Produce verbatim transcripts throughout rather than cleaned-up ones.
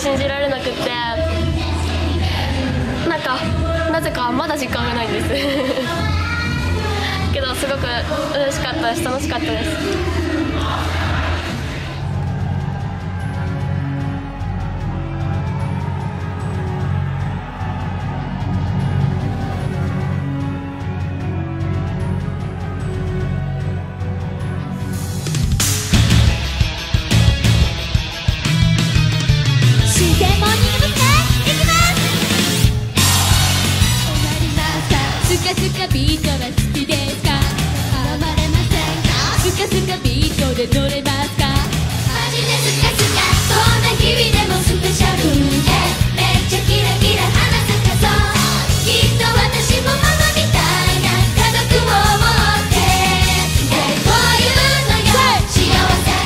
信じられなくって、なんかなぜかまだ実感がないんですけどすごく嬉しかったです。楽しかったです。 ビートは好きですか？飲まれませんか？スカスカビートで乗れますか？マジでスカスカ、こんな日々でもスペシャルでめっちゃキラキラ花咲かそう。きっと私もママみたいな家族を持ってでこういうのよ幸せ。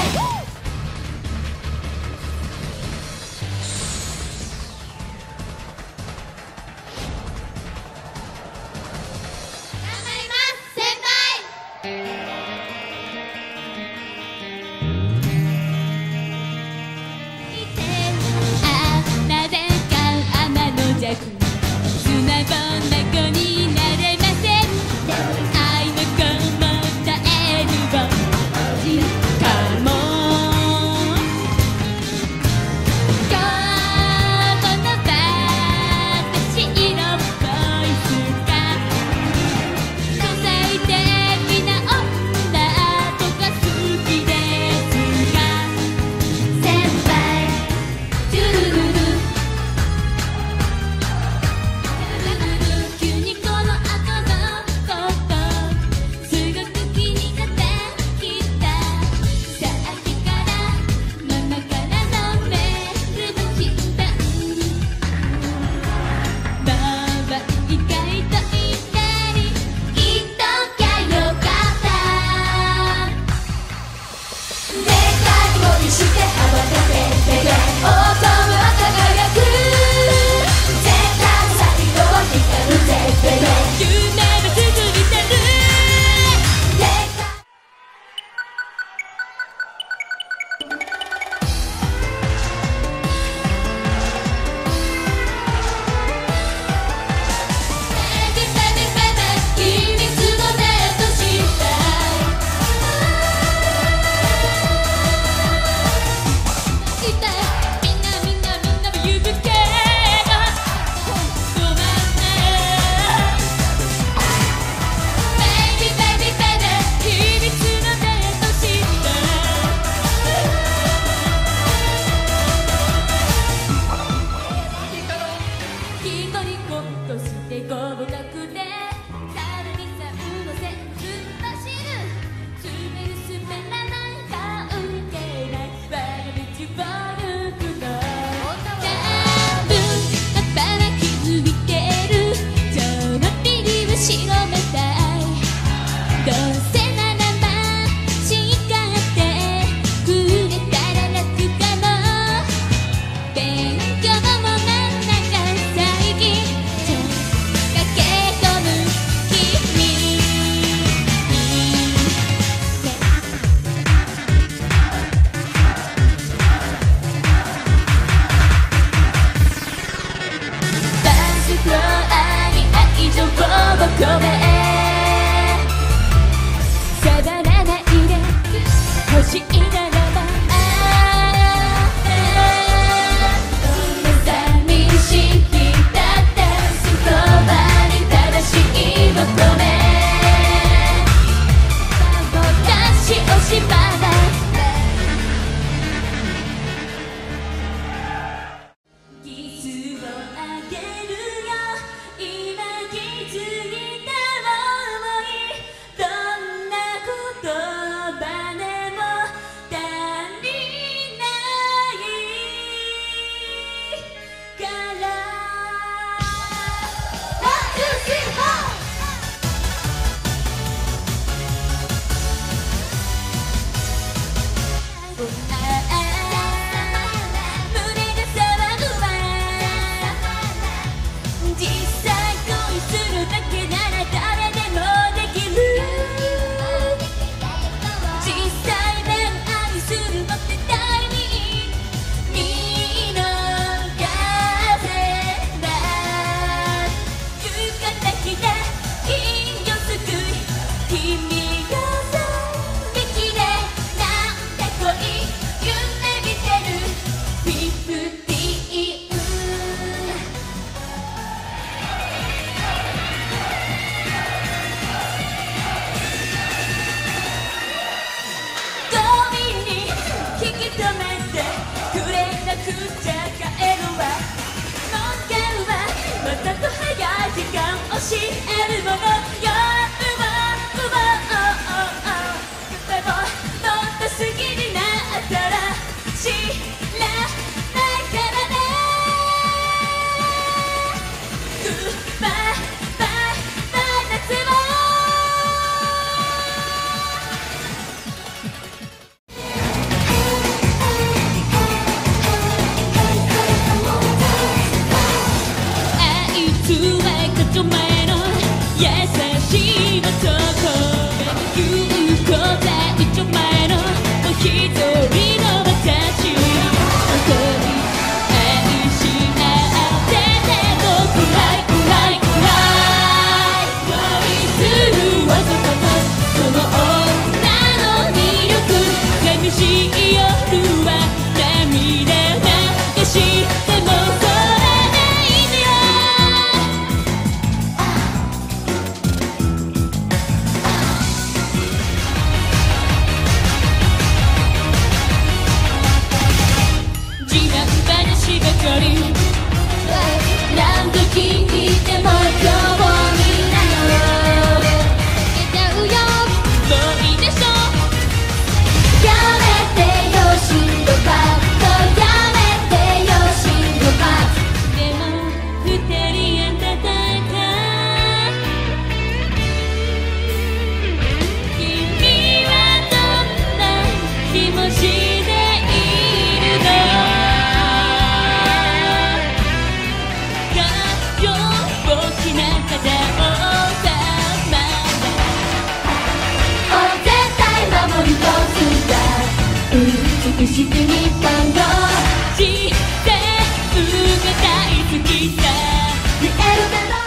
じて日本の自然が大好きさ見えるだろ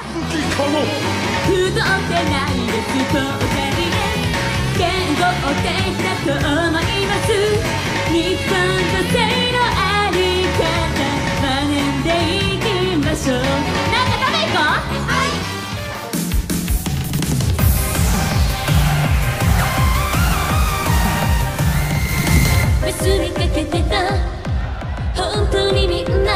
不動ってないですとおかりで言語的だと思います日本女性のあり方真似でいきましょうなんか食べ行こうはいメスにかけてた本当にみんな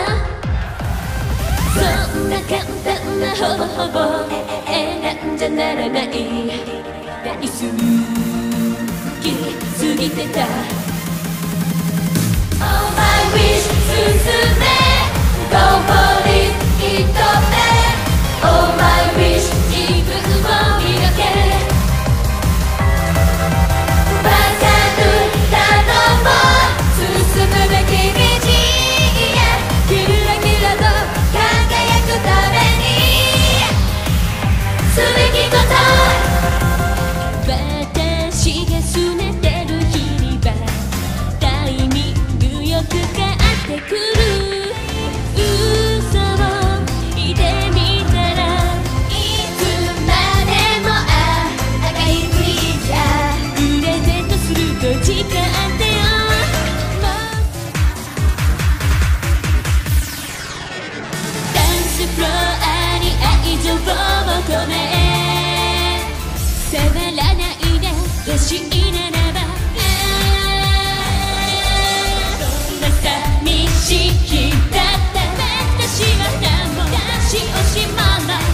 そんな簡単なほぼほぼ選んじゃならない大好きすぎてた Oh my wish 進め Go for it 一目 Oh my wish 自分を磨けバカと頼もう進むべき道へキラキラと輝くためにすべきこと私が拗ねてる日にはタイミングよく返ってくる嘘を言ってみたらいつまでもあ赤いふりじゃプレゼントすると誓ってよダンスフロアに愛情を求め触らないでほしいならばどんな寂しい日だって私は何も出し惜しまない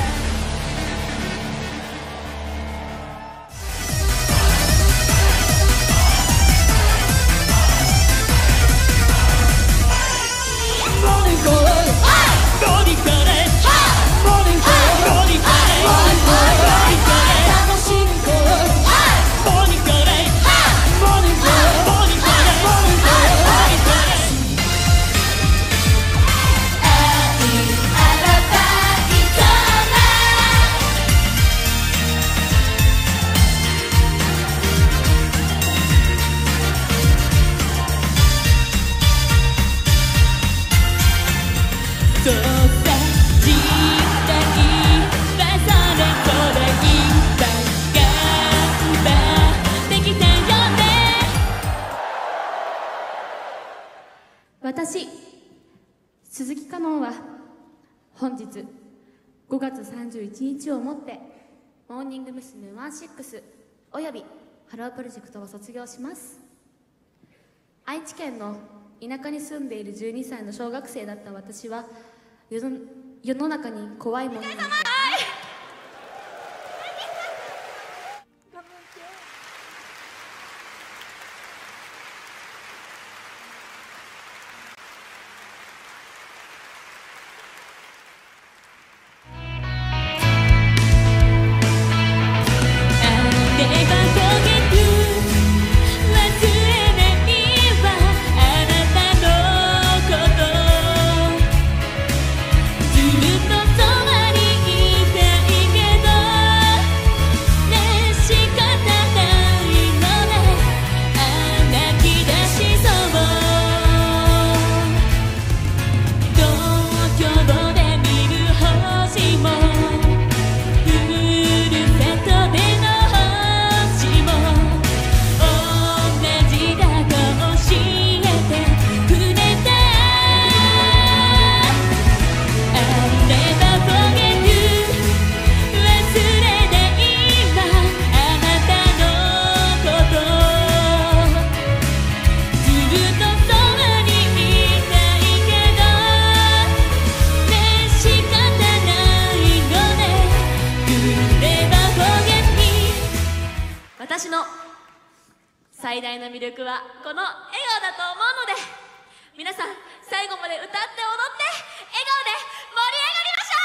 私、鈴木香音は本日ごがつさんじゅういちにちをもってモーニング娘。じゅうろくおよびハロープロジェクトを卒業します。愛知県の田舎に住んでいるじゅうにさいの小学生だった私は世の、世の中に怖いものなんて私の最大の魅力はこの笑顔だと思うので皆さん最後まで歌って踊って笑顔で盛り上がりましょう